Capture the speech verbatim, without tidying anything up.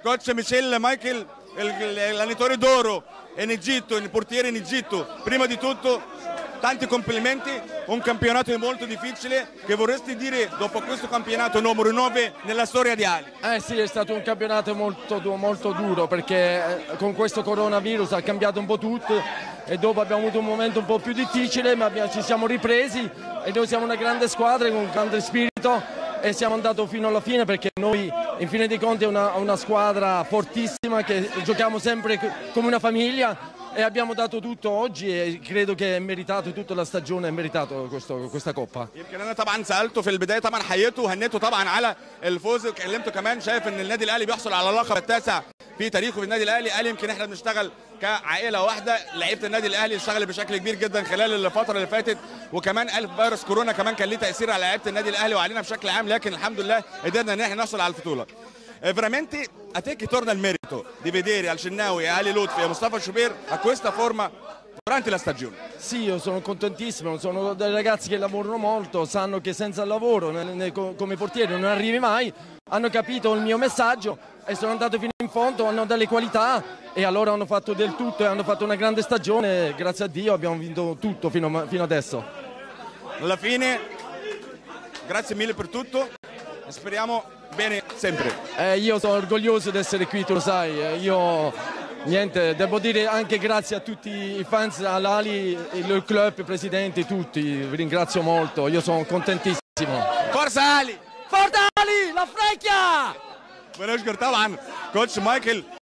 coach Michel Michael, l'allenatore d'oro in Egitto, il portiere in Egitto, prima di tutto tanti complimenti, un campionato molto difficile. Che vorresti dire dopo questo campionato numero nove nella storia di Ali? Eh sì, è stato un campionato molto, molto duro, perché con questo coronavirus ha cambiato un po' tutto e dopo abbiamo avuto un momento un po' più difficile, ma abbiamo, ci siamo ripresi e noi siamo una grande squadra con un grande spirito e siamo andati fino alla fine, perché noi in fine dei conti è una, una squadra fortissima che giochiamo sempre come una famiglia e abbiamo dato tutto oggi e credo che è meritato, tutta la stagione è meritato questo, questa coppa. يمكن انا طبعا سالته في البدايه، طبعا حييته وهنيته طبعا على الفوز، وكلمته كمان شايف ان النادي الاهلي بيحصل على اللقب التاسع في تاريخه في النادي الاهلي. قال يمكن احنا بنشتغل كعائله واحده، لعيبه النادي الاهلي اشتغلت بشكل كبير جدا خلال الفتره اللي فاتت، وكمان قال فيروس كورونا كمان كان ليه تاثير على لعيبه النادي الاهلي وعلينا بشكل عام، لكن الحمد لله قدرنا ان احنا نحصل على البطوله. Veramente a te che torna il merito di vedere Al Shennawi, Ali Lutfi e Mustafa Shoubir a questa forma durante la stagione. Sì, io sono contentissimo, sono dei ragazzi che lavorano molto, sanno che senza il lavoro come portiere non arrivi mai, hanno capito il mio messaggio e sono andato fino in fondo, hanno delle qualità e allora hanno fatto del tutto e hanno fatto una grande stagione, grazie a Dio abbiamo vinto tutto fino, fino adesso. Alla fine, grazie mille per tutto, speriamo bene sempre. Eh, io sono orgoglioso di essere qui, tu lo sai, io niente, devo dire anche grazie a tutti i fans, all'Ali, il club, i presidenti, tutti, vi ringrazio molto, io sono contentissimo. Forza Ali! Forza Ali, la frecchia! بنشكر طبعا كوتش مايكل